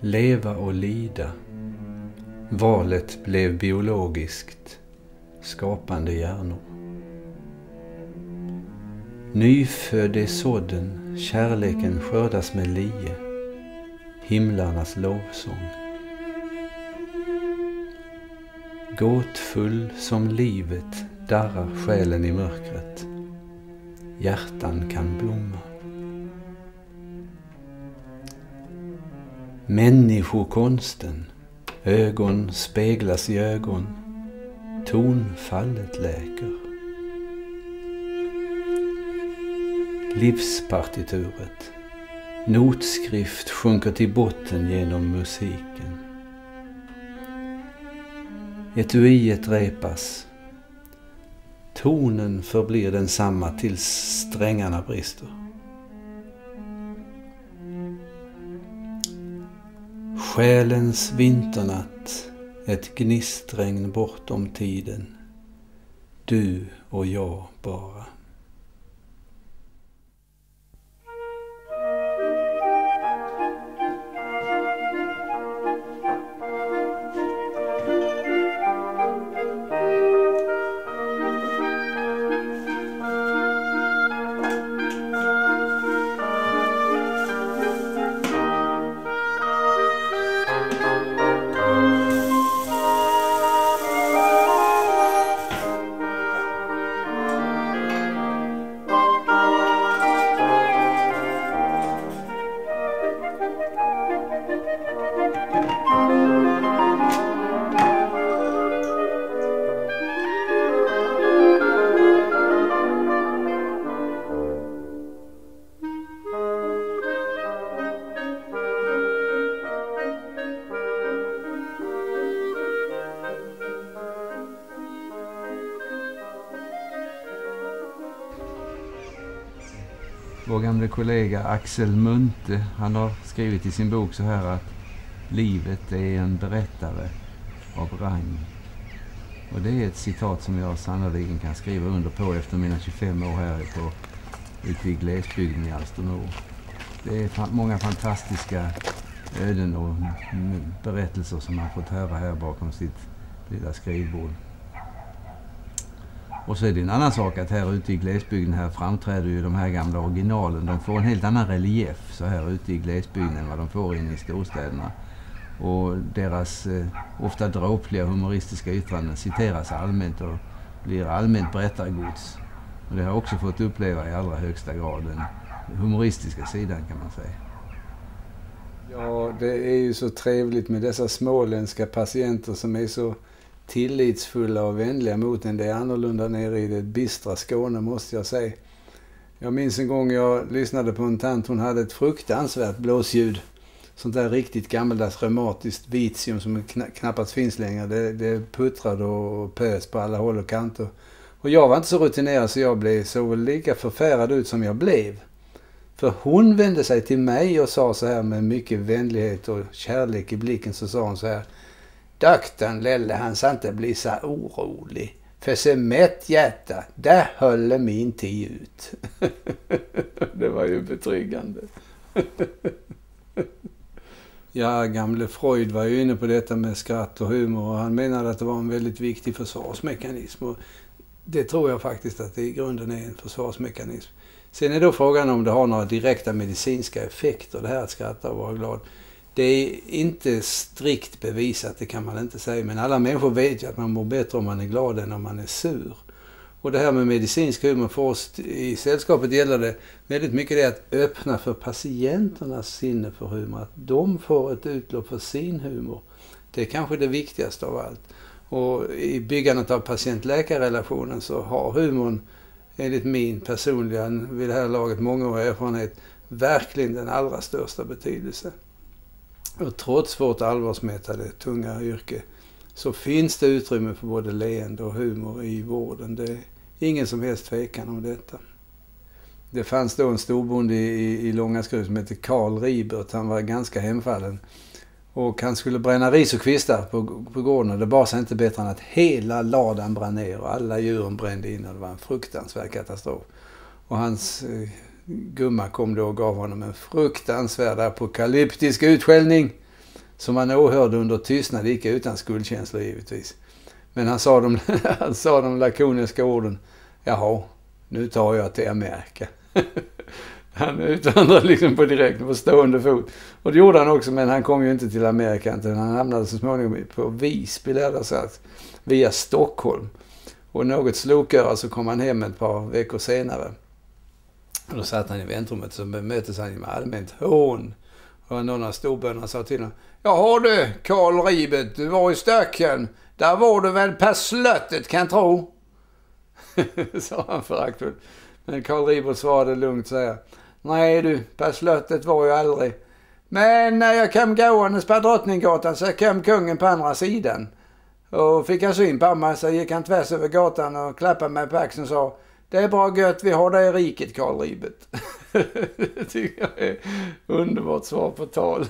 leva och lida. Valet blev biologiskt, skapande hjärnor. Nyfödd är sådden, kärleken skördas med lie, himlarnas lovsång. Gåtfull som livet darrar själen i mörkret, hjärtan kan blomma. Människokonsten, ögon speglas i ögon, tonfallet läker. Livspartituret, notskrift sjunker till botten genom musiken. Etuiet repas, tonen förblir densamma tills strängarna brister. Själens vinternatt, ett gnistregn bortom tiden, du och jag bara. Vår gamla kollega Axel Munthe, han har skrivit i sin bok så här att livet är en berättare av rang. Och det är ett citat som jag sannolikt kan skriva under på efter mina 25 år här ute i glesbygden i Alstermo. Det är många fantastiska öden och berättelser som man fått höra här bakom sitt lilla skrivbord. Och så är det en annan sak att här ute i glesbygden här framträder ju de här gamla originalen. De får en helt annan relief så här ute i glesbygden än vad de får inne i storstäderna. Och deras ofta dråpliga humoristiska yttranden citeras allmänt och blir allmänt berättargods. Och det har jag också fått uppleva i allra högsta grad den humoristiska sidan kan man säga. Ja, det är ju så trevligt med dessa småländska patienter som är så tillitsfulla och vänliga mot en. Det är annorlunda nere i det bistra Skåne måste jag säga. Jag minns en gång jag lyssnade på en tant, hon hade ett fruktansvärt blåsljud. Sånt där riktigt gammaldags reumatiskt vitium som knappast finns längre. Det puttrade och pös på alla håll och kanter. Och jag var inte så rutinerad så jag såg väl lika förfärad ut som jag blev. För hon vände sig till mig och sa så här med mycket vänlighet och kärlek i blicken, så sa hon så här: Doktorn Lelle, han sa inte bli så orolig. För se mätt hjärta, där håller min tid ut. Det var ju betryggande. Ja, gamle Freud var ju inne på detta med skratt och humor och han menade att det var en väldigt viktig försvarsmekanism. Och det tror jag faktiskt att det i grunden är en försvarsmekanism. Sen är då frågan om det har några direkta medicinska effekter, det här att skratta och vara glad. Det är inte strikt bevisat, det kan man inte säga. Men alla människor vet ju att man mår bättre om man är glad än om man är sur. Och det här med medicinsk humor för oss i sällskapet gäller det väldigt mycket det att öppna för patienternas sinne för humor. Att de får ett utlopp för sin humor. Det är kanske det viktigaste av allt. Och i byggandet av patient-läkarrelationen så har humorn enligt min personliga, vid det här laget mångårig erfarenhet, verkligen den allra största betydelse. Och trots vårt allvarsmättade tunga yrke så finns det utrymme för både leende och humor i vården. Det är ingen som helst tvekan om detta. Det fanns då en storbonde i Långaskruv som hette Karl Ribert. Han var ganska hemfallen. Och han skulle bränna ris och kvistar på gården. Och det bar sig inte bättre än att hela ladan brann ner och alla djuren brände in. Och det var en fruktansvärd katastrof. Och hans gumma kom då och gav honom en fruktansvärd apokalyptisk utskällning. som han åhörde under tystnad, icke utan skuldkänslor givetvis. Men han sa de lakoniska orden: jaha, nu tar jag till Amerika. Han utvandrade liksom på stående fot. Och det gjorde han också, men han kom ju inte till Amerika. Utan han hamnade så småningom på Visby, via Stockholm. Och något sloköra så kom han hem ett par veckor senare. Och då satt han i väntrummet, så bemöttes han med allmänt hån. Och någon av storbönderna sa till honom: jaha du, Karl Ribet, du var i Stöcken. Där var du väl per slöttet, kan jag tro. Sa han föraktfullt. Men Karl Ribet svarade lugnt så här: nej du, per slöttet var jag aldrig. Men när jag kom gåendes på Drottninggatan så kom kungen på andra sidan. Och fick han syn på mig så gick han tvärs över gatan och klappade mig på axeln och sa: det är bra gött, vi har det i riket, Karl Ribet. Det tycker jag är underbart svar på tal.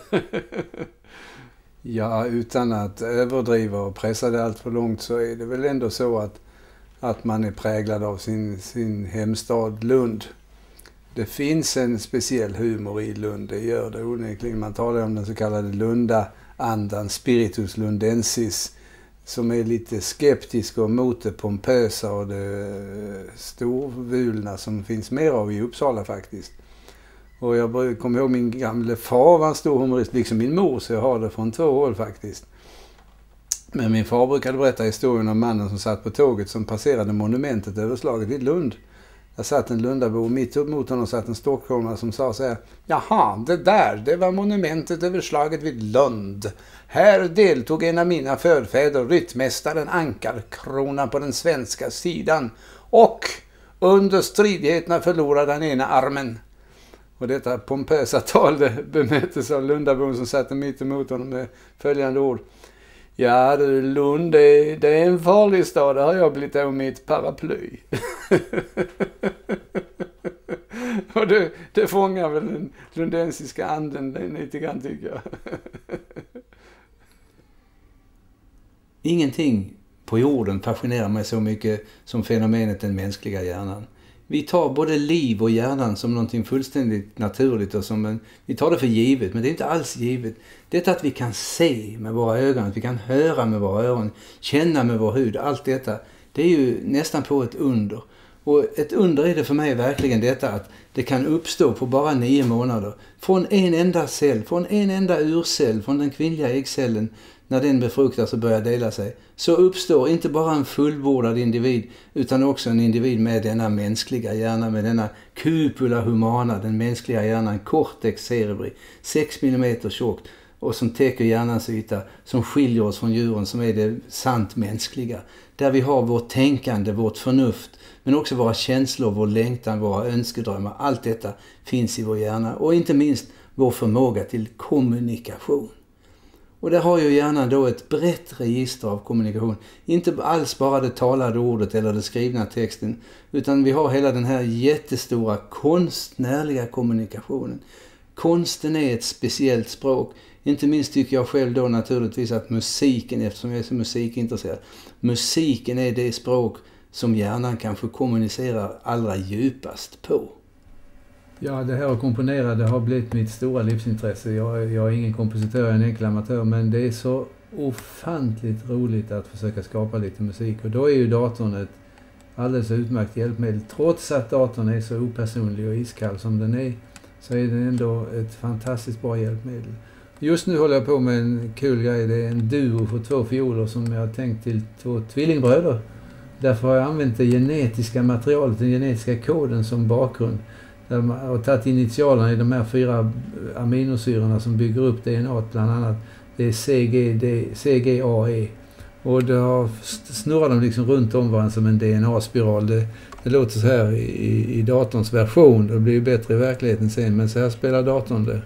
Ja, utan att överdriva och pressa det allt för långt, så är det väl ändå så att man är präglad av sin hemstad Lund. Det finns en speciell humor i Lund, det gör det onekligen. Man talar om den så kallade Lunda-andan, spiritus lundensis, som är lite skeptisk och mot det pompösa och det storvulna som finns mer av i Uppsala faktiskt. Och jag kommer ihåg min gamle far var en stor humorist, liksom min mor, så jag har det från 2 håll faktiskt. Men min far brukade berätta historien om mannen som satt på tåget som passerade monumentet över slaget vid Lund. Där satt en Lundabo, mitt upp mot honom satt en stockholmare som sa så här: jaha, det var monumentet över slaget vid Lund. Här deltog en av mina förfäder, ryttmästaren Ankarkrona på den svenska sidan. Och under stridigheterna förlorade han ena armen. Och detta pompösa tal bemöttes av Lundabon som satt mitt emot honom med följande ord: ja du, Lund, det är en farlig stad, där har jag blivit av mitt paraply. Och det fångar väl den lundensiska anden lite grann, tycker jag. Ingenting på jorden fascinerar mig så mycket som fenomenet den mänskliga hjärnan. Vi tar både liv och hjärnan som någonting fullständigt naturligt och vi tar det för givet, men det är inte alls givet. Detta att vi kan se med våra ögon, att vi kan höra med våra öron, känna med vår hud, allt detta, det är ju nästan på ett under. Och ett under är det för mig verkligen detta att det kan uppstå på bara 9 månader. Från en enda cell, från en enda urcell, från den kvinnliga äggcellen, när den befruktas och börjar dela sig, så uppstår inte bara en fullbordad individ utan också en individ med denna mänskliga hjärna, med denna cupula humana, den mänskliga hjärnan, cortex cerebri, 6 mm tjockt och som täcker hjärnans yta, som skiljer oss från djuren, som är det sant mänskliga. Där vi har vårt tänkande, vårt förnuft, men också våra känslor, vår längtan, våra önskedrömmar. Allt detta finns i vår hjärna och inte minst vår förmåga till kommunikation. Och där har ju hjärnan då ett brett register av kommunikation. Inte alls bara det talade ordet eller det skrivna texten, utan vi har hela den här jättestora konstnärliga kommunikationen. Konsten är ett speciellt språk. Inte minst tycker jag själv då naturligtvis att musiken, eftersom jag är så musikintresserad, musiken är det språk som hjärnan kanske kommunicerar allra djupast på. Ja, det här att komponera, det har blivit mitt stora livsintresse. Jag är ingen kompositör, jag är en enkel amatör, men det är så ofantligt roligt att försöka skapa lite musik. Och då är ju datorn ett alldeles utmärkt hjälpmedel. Trots att datorn är så opersonlig och iskall som den är, så är den ändå ett fantastiskt bra hjälpmedel. Just nu håller jag på med en kul grej. Det är en duo för 2 fioler som jag har tänkt till 2 tvillingbröder. Därför har jag använt det genetiska materialet, den genetiska koden som bakgrund. Där man har tagit initialerna i de här 4 aminosyrorna som bygger upp DNA bland annat. Det är CGAE. Och då snurrar de liksom runt om varandra som en DNA-spiral. Det låter så här i datorns version. Det blir ju bättre i verkligheten sen, men så här spelar datorn det.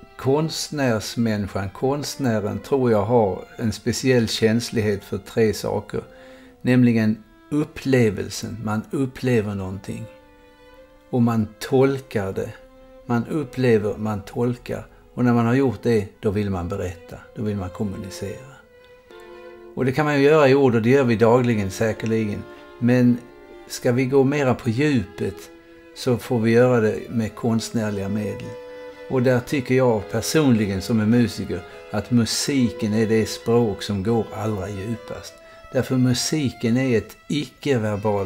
konstnärsmänniskan, konstnären tror jag har en speciell känslighet för 3 saker. Nämligen upplevelsen, man upplever någonting. Och man tolkar det. Man upplever, man tolkar. Och när man har gjort det, då vill man berätta, då vill man kommunicera. Och det kan man ju göra i ord och det gör vi dagligen säkerligen. Men ska vi gå mera på djupet så får vi göra det med konstnärliga medel. Och där tycker jag personligen som en musiker att musiken är det språk som går allra djupast. Därför musiken är en icke-verbal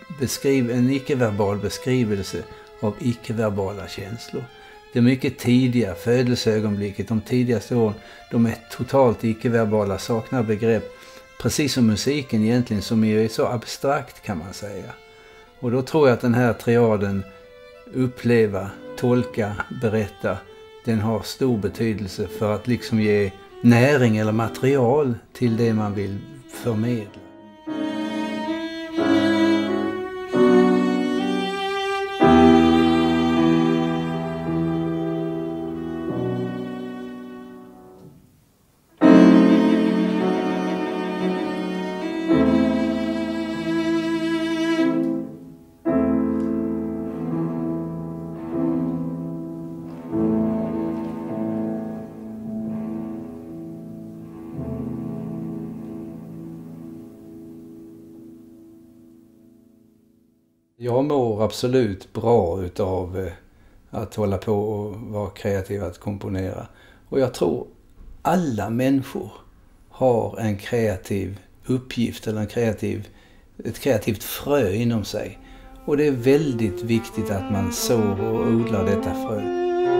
beskrivelse av icke-verbala känslor. Det mycket tidiga födelseögonblicket, de tidigaste åren, de är totalt icke-verbala, saknar begrepp. Precis som musiken egentligen, som är så abstrakt kan man säga. Och då tror jag att den här triaden, uppleva, tolka, berätta, den har stor betydelse för att liksom ge näring eller material till det man vill förmedla. Jag mår absolut bra utav att hålla på och vara kreativ, att komponera. Och jag tror alla människor har en kreativ uppgift eller ett kreativt frö inom sig. Och det är väldigt viktigt att man sår och odlar detta frö.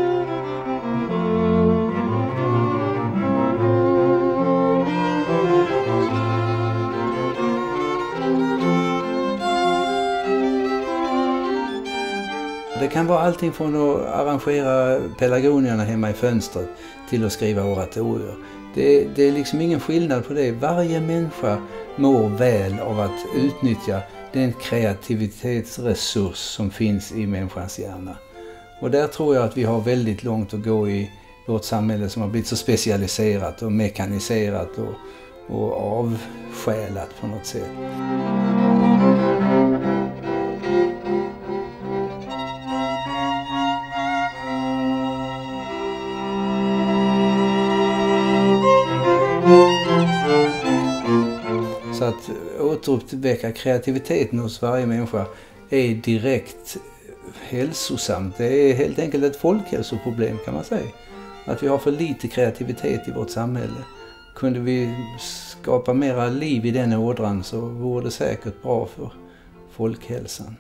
Det kan vara allting från att arrangera pelargonierna hemma i fönstret till att skriva oratorier. Det är liksom ingen skillnad på det. Varje människa mår väl av att utnyttja den kreativitetsresurs som finns i människans hjärna. Och där tror jag att vi har väldigt långt att gå i vårt samhälle som har blivit så specialiserat och mekaniserat och avsjälat på något sätt. Så att återuppväcka kreativiteten hos varje människa är direkt hälsosamt. Det är helt enkelt ett folkhälsoproblem kan man säga. Att vi har för lite kreativitet i vårt samhälle. Kunde vi skapa mera liv i den ådran så vore det säkert bra för folkhälsan.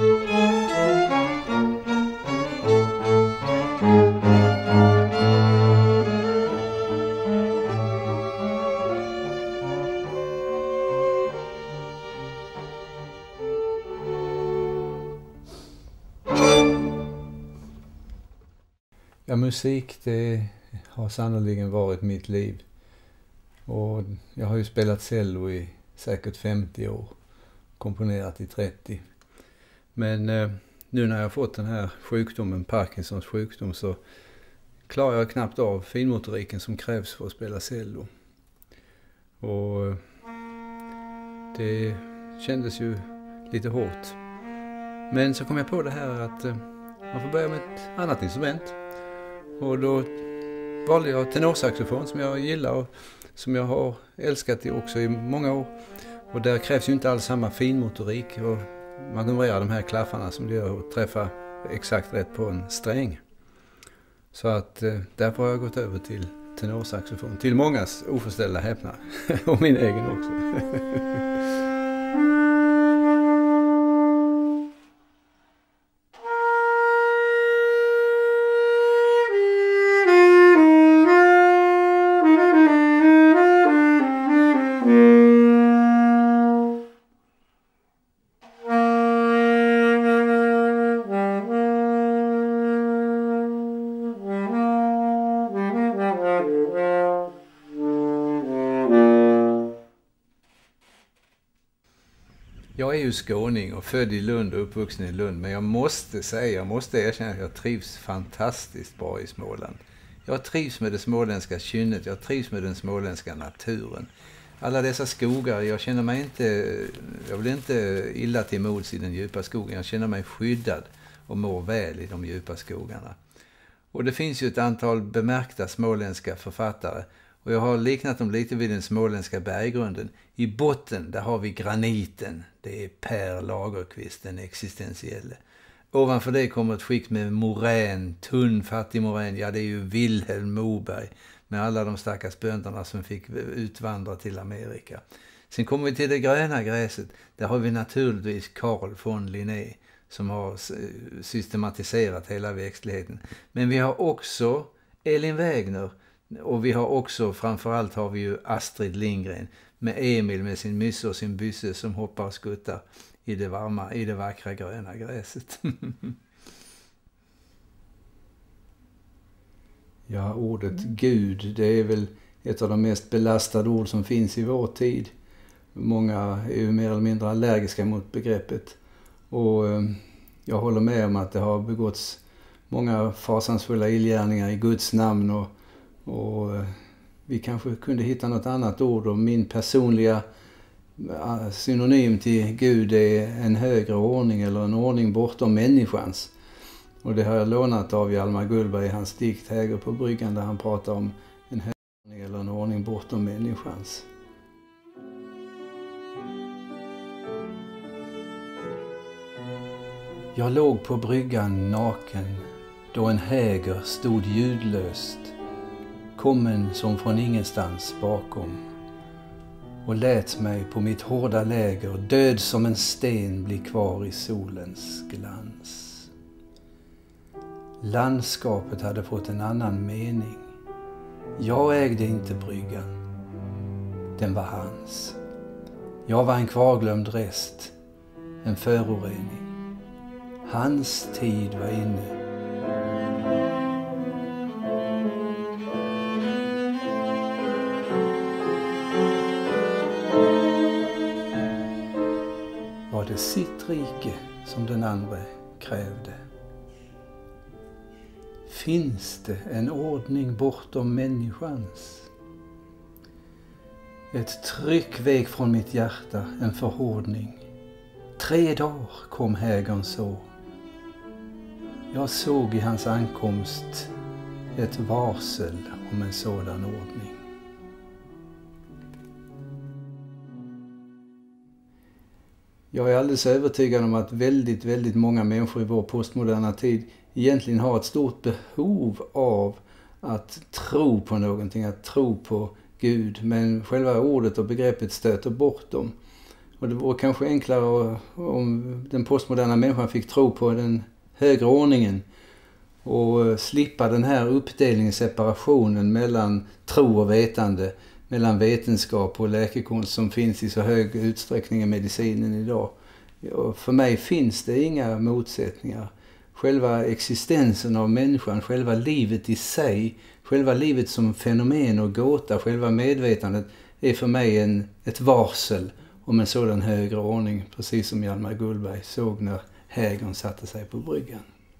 Ja, musik det har sannolikt varit mitt liv. Och jag har ju spelat cello i säkert 50 år. Komponerat i 30. Men nu när jag har fått den här sjukdomen, Parkinsons sjukdom, så klarar jag knappt av finmotoriken som krävs för att spela cello. Och det kändes ju lite hårt. Men så kom jag på det här att man får börja med ett annat instrument. Och då valde jag tenorsaxofon som jag gillar och som jag har älskat också i många år. Och där krävs ju inte alls samma finmotorik och manövrerar de här klaffarna som det gör att träffa exakt rätt på en sträng. Så att därför har jag gått över till tenorsaxofon. Till mångas oförställda häpnad. Och min egen också. Jag är ju skåning och född i Lund och uppvuxen i Lund, men jag måste erkänna att jag trivs fantastiskt bra i Småland. Jag trivs med det småländska kynnet, jag trivs med den småländska naturen. Alla dessa skogar, jag blir inte illa till mods i den djupa skogen. Jag känner mig skyddad och mår väl i de djupa skogarna. Och det finns ju ett antal bemärkta småländska författare. Och jag har liknat dem lite vid den småländska berggrunden. I botten, där har vi graniten. Det är Per Lagerkvist, den existentielle. Ovanför det kommer ett skikt med morän, tunn, fattig morän. Ja, det är ju Vilhelm Moberg med alla de stackars bönderna som fick utvandra till Amerika. Sen kommer vi till det gröna gräset. Där har vi naturligtvis Carl von Linné som har systematiserat hela växtligheten. Men vi har också Elin Wägner och vi har också, framförallt har vi ju Astrid Lindgren med Emil med sin mysse och sin bysse som hoppar och skuttar i det vackra gröna gräset. Ja, ordet Gud, det är väl ett av de mest belastade ord som finns i vår tid. Många är ju mer eller mindre allergiska mot begreppet. Och jag håller med om att det har begåtts många fasansfulla illgärningar i Guds namn. Och vi kanske kunde hitta något annat ord. Och min personliga synonym till Gud är en högre ordning eller en ordning bortom människans. Och det har jag lånat av Hjalmar Gullberg i hans dikt Häger på bryggan där han pratar om en högre ordning eller en ordning bortom människans. Jag låg på bryggan naken då en häger stod ljudlöst, kommen som från ingenstans bakom, och lät mig på mitt hårda läger död som en sten bli kvar i solens glans. Landskapet hade fått en annan mening. Jag ägde inte bryggan. Den var hans. Jag var en kvarglömd rest, en förorening. Hans tid var inne. Var det sitt rike som den andra krävde? Finns det en ordning bortom människans? Ett tryck vek från mitt hjärta, en förhårdning. 3 dagar kom hägern så. Jag såg i hans ankomst ett varsel om en sådan ordning. Jag är alldeles övertygad om att väldigt många människor i vår postmoderna tid egentligen har ett stort behov av att tro på någonting, att tro på Gud. Men själva ordet och begreppet stöter bort dem. Och det vore kanske enklare om den postmoderna människan fick tro på den högre ordningen och slippa den här uppdelningen, separationen mellan tro och vetande, mellan vetenskap och läkekonst som finns i så hög utsträckning i medicinen idag. Och för mig finns det inga motsättningar. Själva existensen av människan, själva livet i sig, själva livet som fenomen och gåta, själva medvetandet är för mig ett varsel om en sådan högre ordning, precis som Hjalmar Gullberg såg när hägern satte sig på bryggan.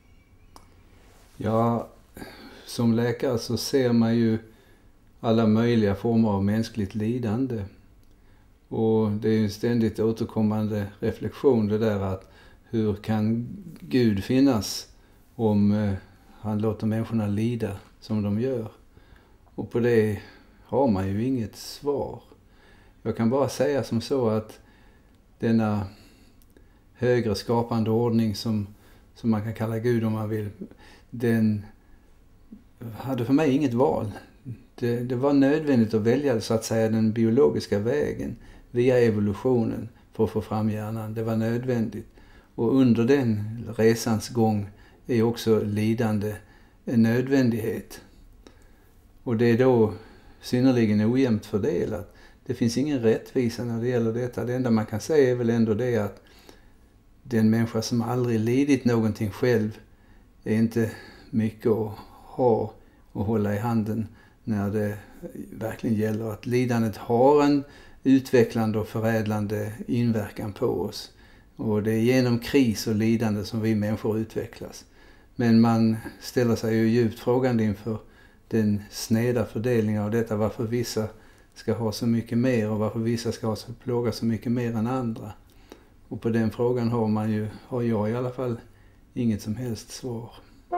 Ja, som läkare så ser man ju alla möjliga former av mänskligt lidande. Och det är en ständigt återkommande reflektion det där att hur kan Gud finnas om han låter människorna lida som de gör? Och på det har man ju inget svar. Jag kan bara säga som så att denna högre skapande ordning som man kan kalla Gud om man vill, den hade för mig inget val. Det var nödvändigt att välja så att säga den biologiska vägen via evolutionen för att få fram hjärnan. Det var nödvändigt. Och under den resans gång är också lidande en nödvändighet. Och det är då synnerligen ojämnt fördelat. Det finns ingen rättvisa när det gäller detta. Det enda man kan säga är väl ändå det att den människa som aldrig lidit någonting själv är inte mycket att ha och hålla i handen när det verkligen gäller att lidandet har en utvecklande och förädlande inverkan på oss. Och det är genom kris och lidande som vi människor utvecklas. Men man ställer sig ju djupt frågande inför den sneda fördelningen av detta, varför vissa ska ha så mycket mer och varför vissa ska ha så plåga så mycket mer än andra. Och på den frågan har jag i alla fall inget som helst svar.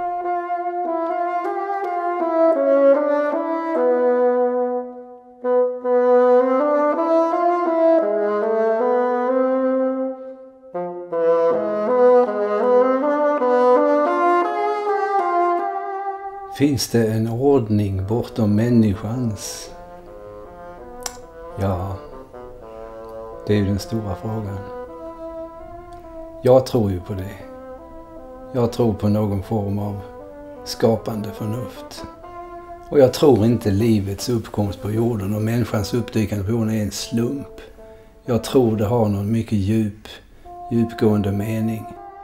Finns det en ordning bortom människans? Ja, det är ju den stora frågan. Jag tror ju på det. Jag tror på någon form av skapande förnuft. Och jag tror inte livets uppkomst på jorden och människans uppdykande på jorden är en slump. Jag tror det har någon mycket djupgående mening.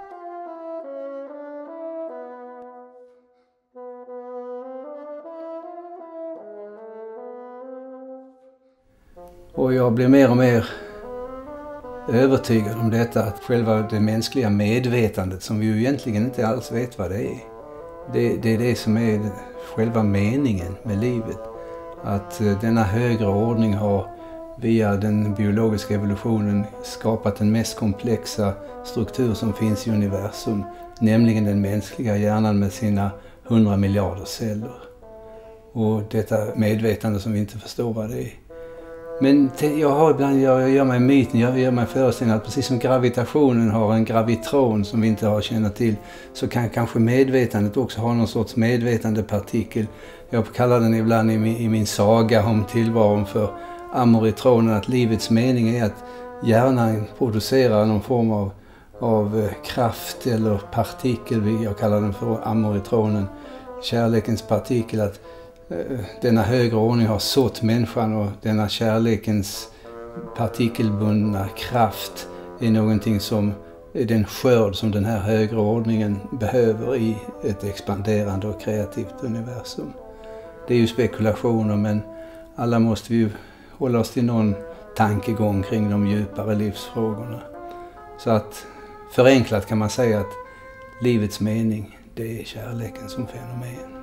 Och jag blir mer och mer övertygad om detta, att själva det mänskliga medvetandet, som vi ju egentligen inte alls vet vad det är. Det är det som är själva meningen med livet. Att denna högre ordning har via den biologiska evolutionen skapat den mest komplexa struktur som finns i universum. Nämligen den mänskliga hjärnan med sina 100 miljarder celler. Och detta medvetande som vi inte förstår vad det är. Men jag gör mig myten, jag gör mig föreställningen att precis som gravitationen har en gravitron som vi inte har känt till, så kan kanske medvetandet också ha någon sorts medvetandepartikel. Jag kallar den ibland i min saga om tillvaron för amoritronen, att livets mening är att hjärnan producerar någon form av kraft eller partikel. Jag kallar den för amoritronen, kärlekens partikel, att denna högre ordning har sått människan, och denna kärlekens partikelbundna kraft är någonting som är den skörd som den här högre ordningen behöver i ett expanderande och kreativt universum. Det är ju spekulationer, men alla måste vi ju hålla oss till någon tankegång kring de djupare livsfrågorna. Så att förenklat kan man säga att livets mening, det är kärleken som fenomen.